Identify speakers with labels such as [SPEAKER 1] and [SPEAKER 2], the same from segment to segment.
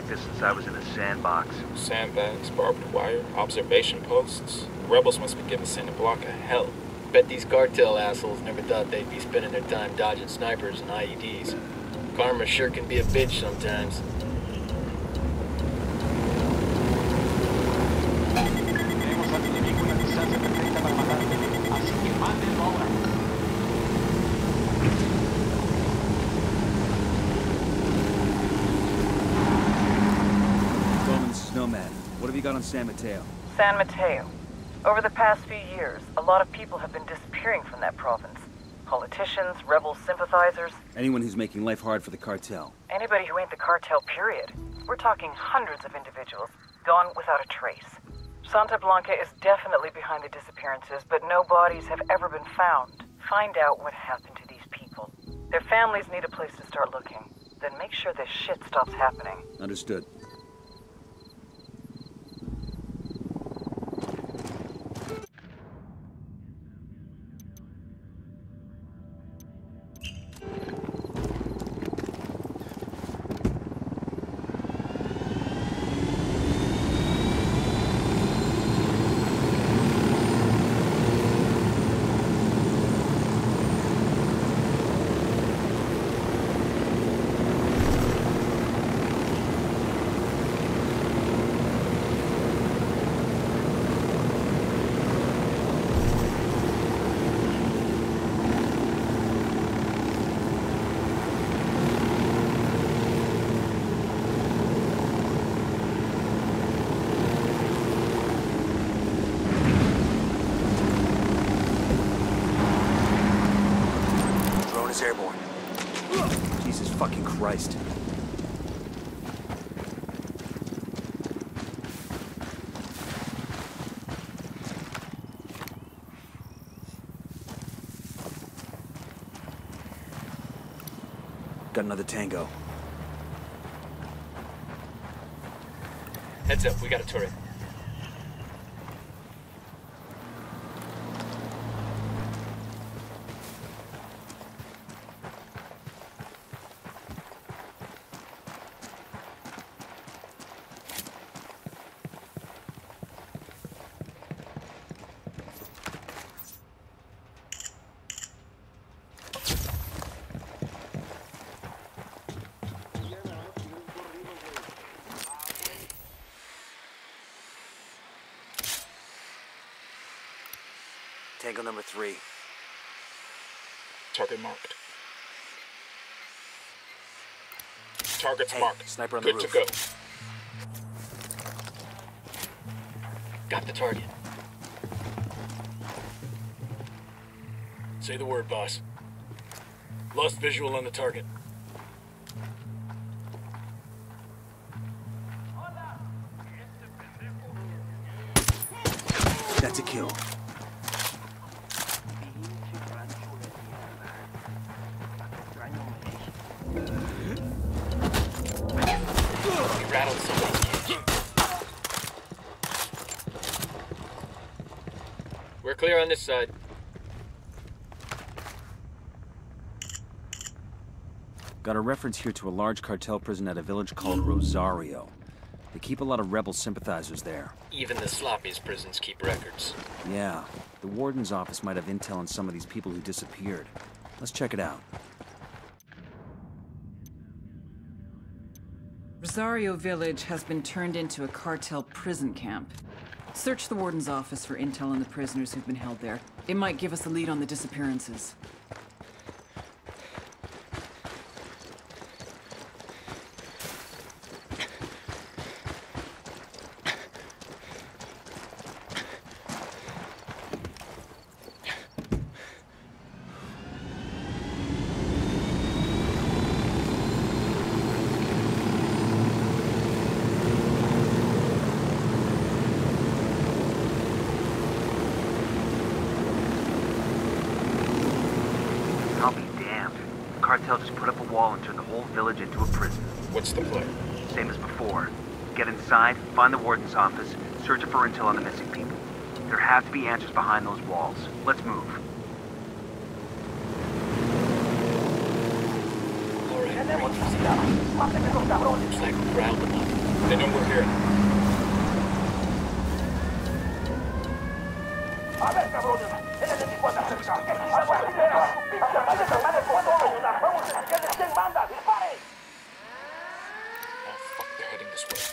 [SPEAKER 1] this since I was in a sandbox.
[SPEAKER 2] Sandbags, barbed wire, observation posts. The rebels must be giving Santa Blanca hell.
[SPEAKER 3] Bet these cartel assholes never thought they'd be spending their time dodging snipers and IEDs. Karma sure can be a bitch sometimes.
[SPEAKER 4] Nomad, what have you got on San Mateo?
[SPEAKER 5] San Mateo. Over the past few years, a lot of people have been disappearing from that province. Politicians, rebel sympathizers.
[SPEAKER 4] Anyone who's making life hard for the cartel.
[SPEAKER 5] Anybody who ain't the cartel, period. We're talking hundreds of individuals, gone without a trace. Santa Blanca is definitely behind the disappearances, but no bodies have ever been found. Find out what happened to these people. Their families need a place to start looking. Then make sure this shit stops happening.
[SPEAKER 4] Understood. Airborne. Jesus fucking Christ. Got another tango.
[SPEAKER 3] Heads up, we got a turret.
[SPEAKER 4] Tango number 3.
[SPEAKER 2] Target marked. Target's
[SPEAKER 4] Hey,
[SPEAKER 2] marked.
[SPEAKER 4] sniper on the
[SPEAKER 2] Good to
[SPEAKER 4] roof.
[SPEAKER 2] go.
[SPEAKER 3] Got the target.
[SPEAKER 2] Say the word, boss. Lost visual on the target.
[SPEAKER 4] That's a kill.
[SPEAKER 3] We rattled somebody's cage. We're clear on this side.
[SPEAKER 4] Got a reference here to a large cartel prison at a village called Rosario. They keep a lot of rebel sympathizers there.
[SPEAKER 3] Even the sloppiest prisons keep records.
[SPEAKER 4] Yeah, the warden's office might have intel on some of these people who disappeared. Let's check it out.
[SPEAKER 6] Rosario Village has been turned into a cartel prison camp. Search the warden's office for intel on the prisoners who've been held there. It might give us a lead on the disappearances.
[SPEAKER 1] I'll be damned. The cartel just put up a wall and turned the whole village into a prison.
[SPEAKER 2] What's the play?
[SPEAKER 1] Same as before. Get inside, find the warden's office, search it for intel on the missing people. There have to be answers behind those walls. Let's move.
[SPEAKER 3] All right, looks like we riled them up.
[SPEAKER 2] They know we're here.
[SPEAKER 7] A ver, cabrones, el enemigo anda cerca. Aguas ligeras. Más de 4 años. Vamos, que les den banda. ¡Disparen!
[SPEAKER 2] Oh, fuck, they're heading this way.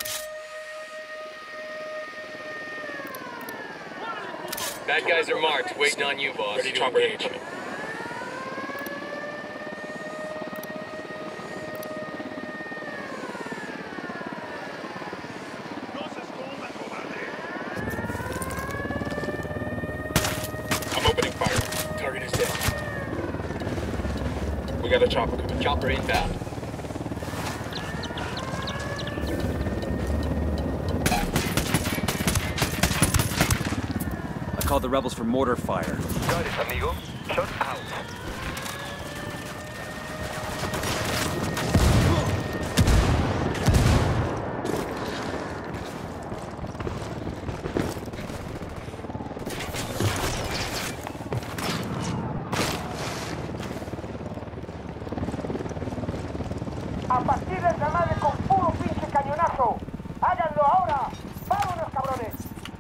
[SPEAKER 3] Bad guys are marked, waiting on you, boss.
[SPEAKER 2] Ready to engage. I'm opening fire.
[SPEAKER 3] Target is dead.
[SPEAKER 2] We got a chopper coming.
[SPEAKER 3] Chopper inbound.
[SPEAKER 4] I called the rebels for mortar fire.
[SPEAKER 7] Got it, amigo. Shot out. A partir de esa madre con puro pinche cañonazo. ¡Háganlo ahora! ¡Vámonos, cabrones!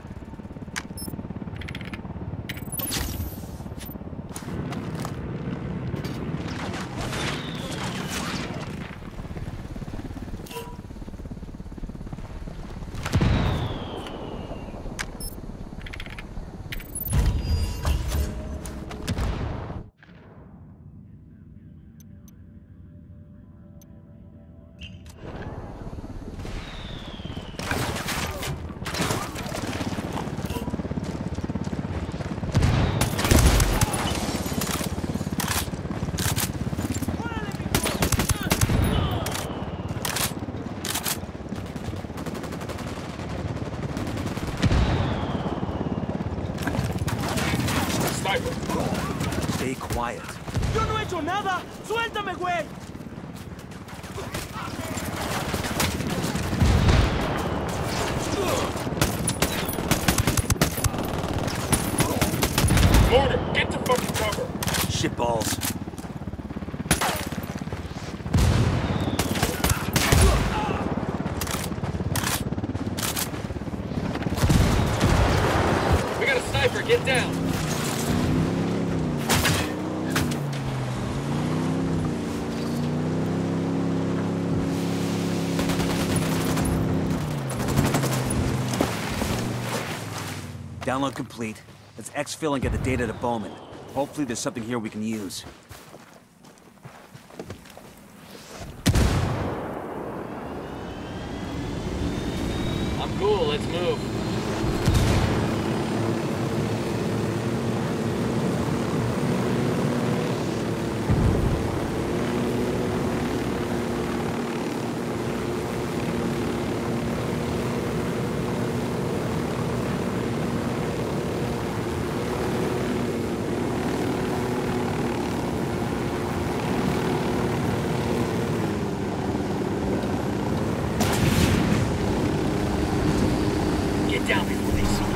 [SPEAKER 4] Stay quiet.
[SPEAKER 8] ¡Yo no he hecho nada! ¡Suéltame, güey!
[SPEAKER 2] Mortar, get to fucking cover.
[SPEAKER 4] Shitballs.
[SPEAKER 3] We got a sniper, get down!
[SPEAKER 4] Download complete. Let's exfil and get the data to Bowman. Hopefully there's something here we can use.
[SPEAKER 3] I'm cool, let's move. Get down before they see you.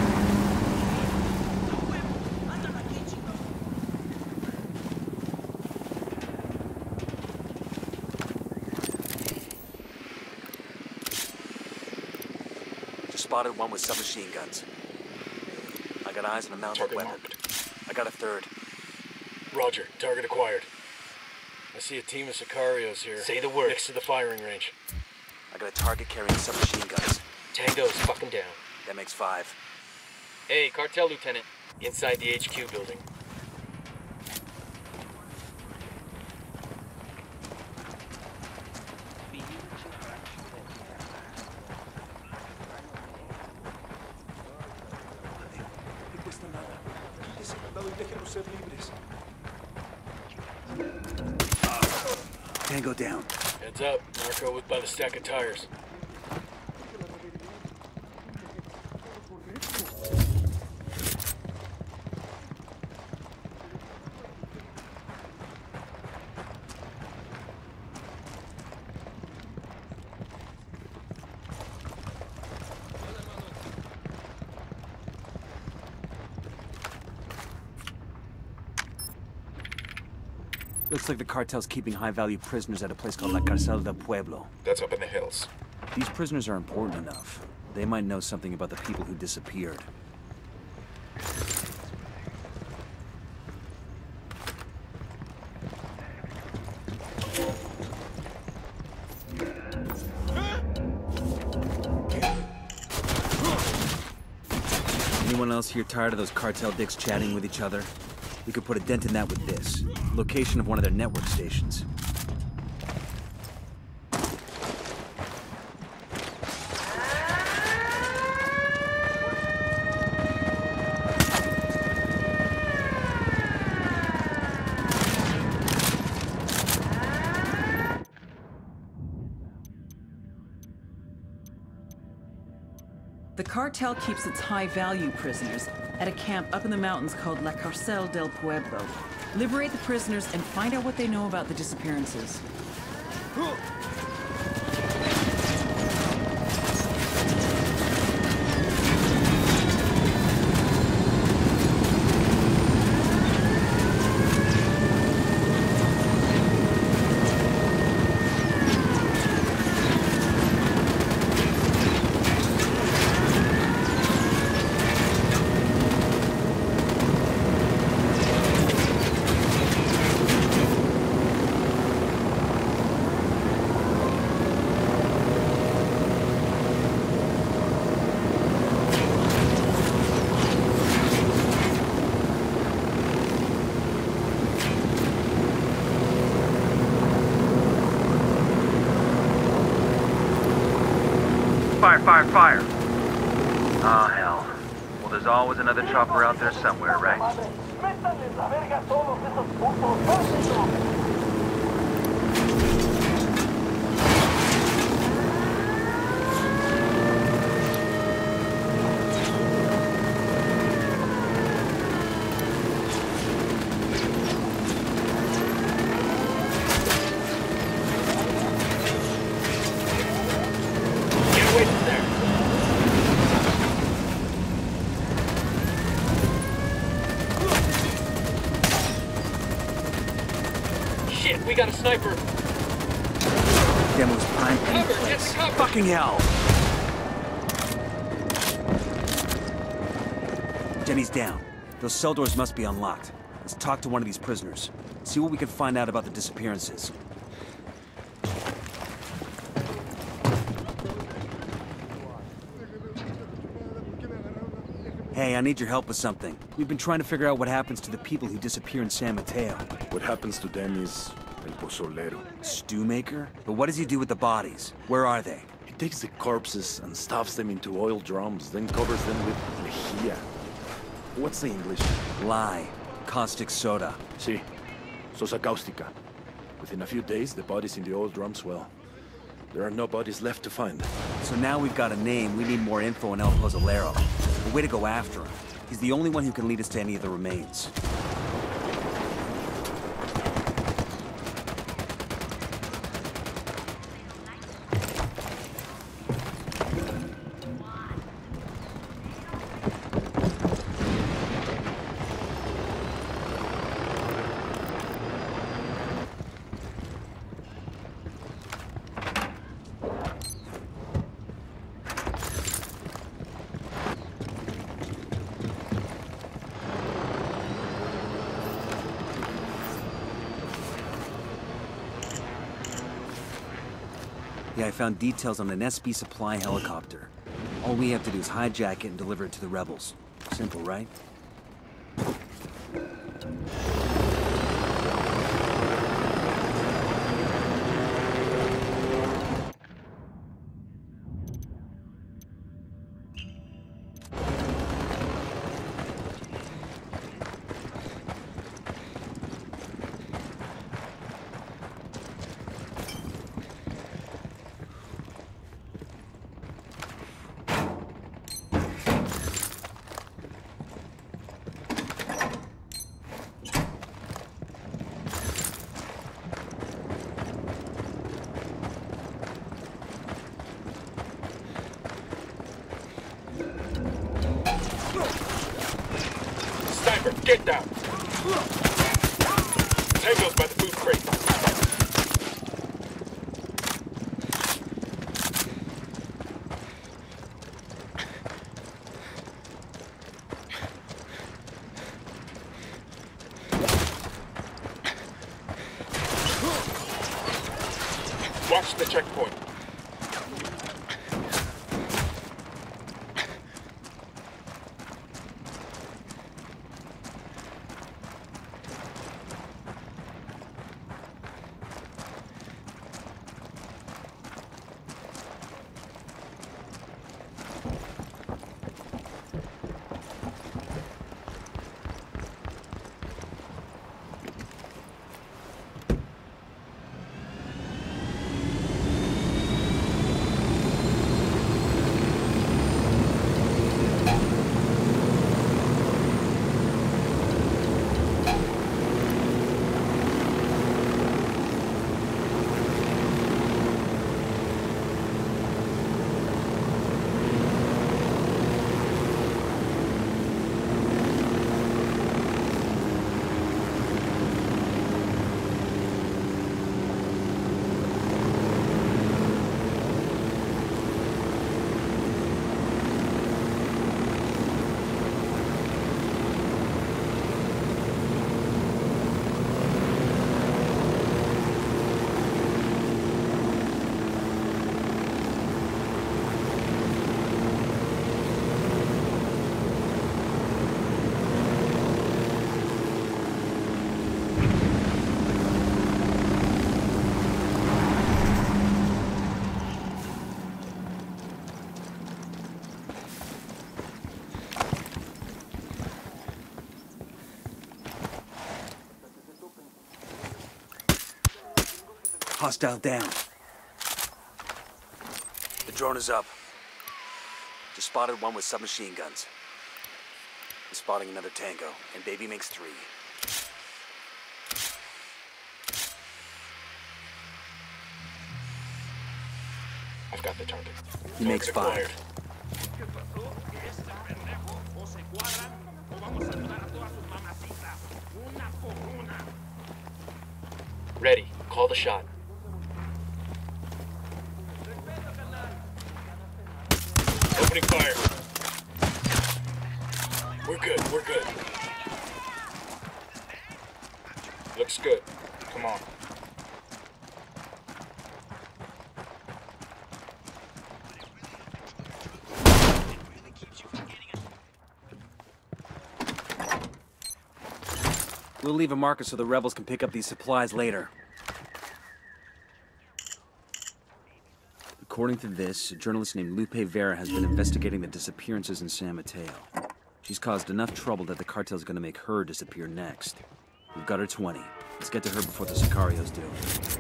[SPEAKER 4] Just spotted one with submachine guns. I got eyes on a mounted
[SPEAKER 2] Target
[SPEAKER 4] weapon.
[SPEAKER 2] marked.
[SPEAKER 4] I got a third.
[SPEAKER 3] Roger, target acquired. I see a team of Sicarios here. Say the word. Next to the firing range.
[SPEAKER 4] I got a target carrying submachine guns.
[SPEAKER 3] Tango's fucking down.
[SPEAKER 4] That makes 5.
[SPEAKER 3] Hey, cartel lieutenant. Inside the HQ building.
[SPEAKER 4] Tango down.
[SPEAKER 3] Heads up. Narco was by the stack of tires.
[SPEAKER 4] Looks like the cartel's keeping high-value prisoners at a place called La Cárcel del Pueblo.
[SPEAKER 2] That's up in the hills.
[SPEAKER 4] These prisoners are important enough. They might know something about the people who disappeared. Anyone else here tired of those cartel dicks chatting with each other? We could put a dent in that with this. Location of one of their network stations.
[SPEAKER 6] The cartel keeps its high-value prisoners at a camp up in the mountains called La Cárcel del Pueblo. Liberate the prisoners and find out what they know about the disappearances.
[SPEAKER 1] Fire! Oh, hell. Well, there's always another chopper out there somewhere, right?
[SPEAKER 3] We got a sniper.
[SPEAKER 4] Demo's prime penny place. Fucking hell! Jenny's down. Those cell doors must be unlocked. Let's talk to one of these prisoners. See what we can find out about the disappearances. Hey, I need your help with something. We've been trying to figure out what happens to the people who disappear in San Mateo.
[SPEAKER 9] What happens to them is El Pozolero.
[SPEAKER 4] Stew maker? But what does he do with the bodies? Where are they?
[SPEAKER 9] He takes the corpses and stuffs them into oil drums, then covers them with lejía. What's the English?
[SPEAKER 4] Lye. Caustic soda.
[SPEAKER 9] Sí. Sosa cáustica. Within a few days, the bodies in the oil drums, well, there are no bodies left to find.
[SPEAKER 4] So now we've got a name, we need more info on El Pozolero. A way to go after him. He's the only one who can lead us to any of the remains. Yeah, I found details on an SB supply helicopter. All we have to do is hijack it and deliver it to the rebels. Simple, right?
[SPEAKER 2] Get down! Tango's by the food crate. Watch the checkpoint.
[SPEAKER 4] Hostile down. The drone is up. Just spotted one with submachine guns. I'm spotting another Tango, and Baby makes 3.
[SPEAKER 2] I've got the target.
[SPEAKER 4] He makes 5.
[SPEAKER 3] Ready. Call the shot. Opening fire. We're good. We're good.
[SPEAKER 2] Looks good. Come on.
[SPEAKER 4] We'll leave a marker so the rebels can pick up these supplies later. According to this, a journalist named Lupe Vera has been investigating the disappearances in San Mateo. She's caused enough trouble that the cartel's gonna make her disappear next. We've got her 20. Let's get to her before the Sicarios do.